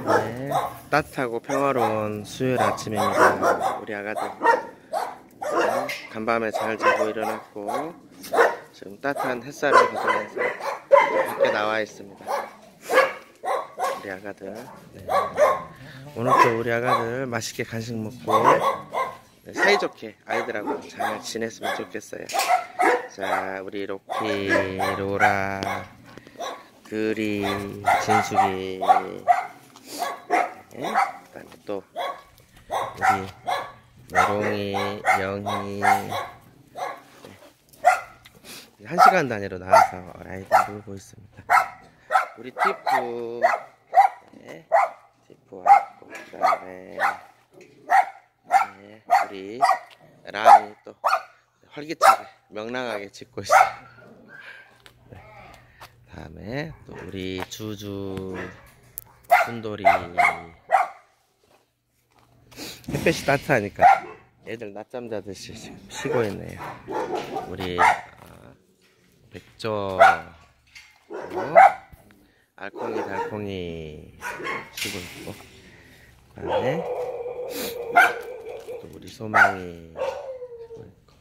네, 따뜻하고 평화로운 수요일 아침입니다. 우리 아가들 간밤에 잘 자고 일어났고 지금 따뜻한 햇살을 받으면서 밖에 나와 있습니다. 우리 아가들. 네. 오늘 또 우리 아가들 맛있게 간식 먹고 네, 사이좋게 아이들하고 잘 지냈으면 좋겠어요. 자, 우리 로키, 로라, 그리, 진숙이, 네, 그다음에 또 우리 메롱이, 영희, 네. 1시간 단위로 나와서 아이들 놀고 있습니다. 우리 티프, 네, 티프 왔고, 그 다음에 네, 우리 람이 또 활기차게 명랑하게 짖고 있어요. 네. 다음에 또 우리 주주, 순돌이. 햇볕이 따뜻하니까 애들 낮잠 자듯이 지금 쉬고 있네요. 우리 백조, 알콩이 달콩이 쉬고 있고, 그 다음에 또 우리 소망이 쉬고 있고,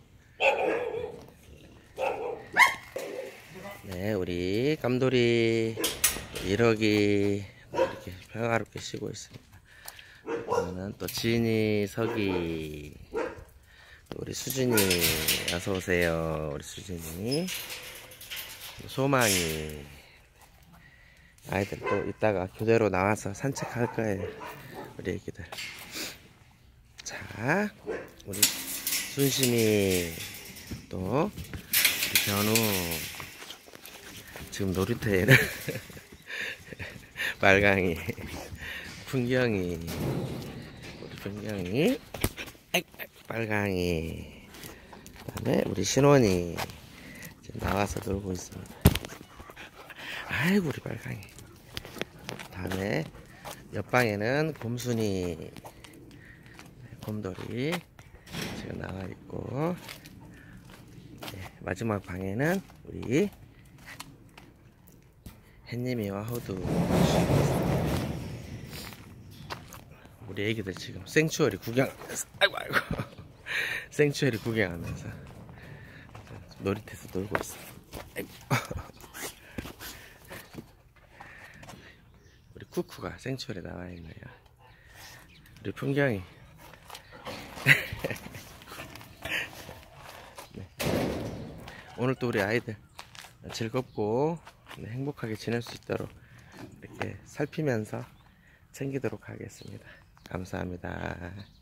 네, 우리 깜돌이, 일억이 이렇게 평화롭게 쉬고 있습니다. 그러면 또 진이, 석이, 우리 수진이 어서오세요. 우리 수진이, 소망이. 아이들 또 이따가 교대로 나와서 산책할 거예요. 우리 애기들. 자, 우리 순심이, 또 우리 견우 지금 놀이터에는 빨강이, 풍경이, 우리 풍경이, 빨강이, 그 다음에 우리 신원이 지금 나와서 놀고 있습니다. 아이고 우리 빨강이. 다음에 옆방에는 곰순이, 곰돌이 지금 나와 있고, 네, 마지막 방에는 우리 햇님이와 호두. 우리 애기들 지금 생추어리 구경하면서, 아이고 생추어리 구경하면서 놀이터에서 놀고 있어. 아이고. 우리 쿠쿠가 생추어리에 나와 있네요. 우리 풍경이. 네. 오늘 또 우리 아이들 즐겁고 네, 행복하게 지낼 수 있도록 이렇게 살피면서 챙기도록 하겠습니다. 감사합니다.